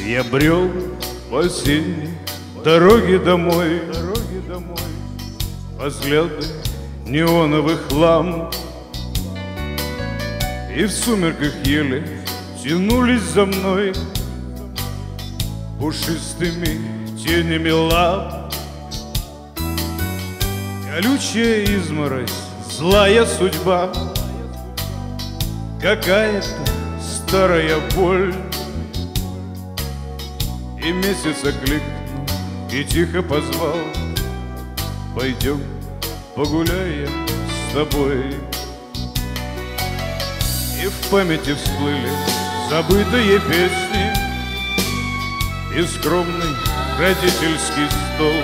Я брел по осенней дороге домой, взгляды неоновых ламп, и в сумерках еле тянулись за мной пушистыми тенями лап. Колючая изморозь, злая судьба, какая-то старая боль. И месяц окликнул и тихо позвал: пойдем погуляем с тобой. И в памяти всплыли забытые песни и скромный родительский стол.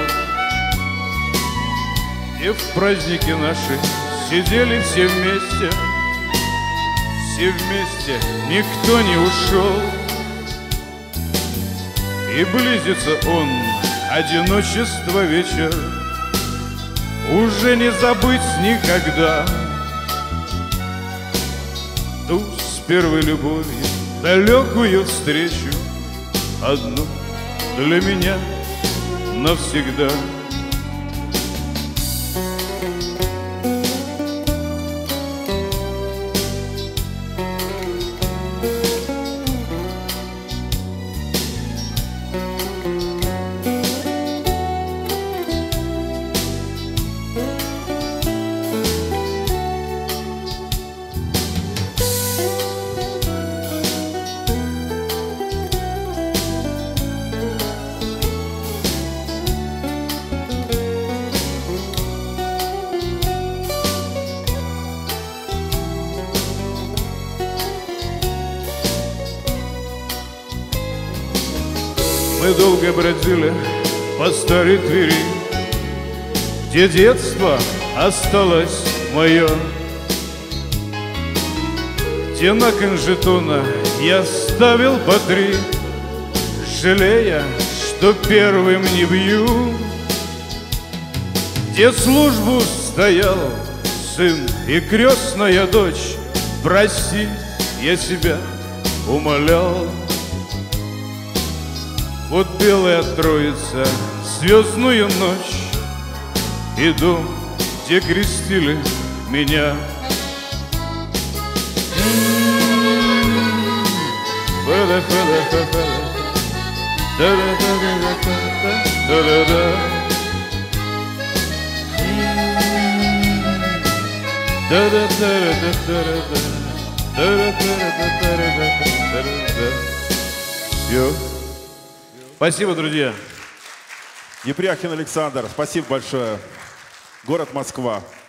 И в праздники наши сидели все вместе, никто не ушел. И близится он, одиночество вечер, уже не забыть никогда. Ту с первой любовью далекую встречу, одну для меня навсегда. Мы долго бродили по старой Твери, где детство осталось мое, где на кон жетона я ставил по 3, жалея, что первым не бью, где службу стоял сын и крестная дочь. Прости, я себя умолял. Вот белая Троица, звездную ночь, и дом, где крестили меня. Все. Спасибо, друзья. Епряхин Александр, спасибо большое. Город Москва.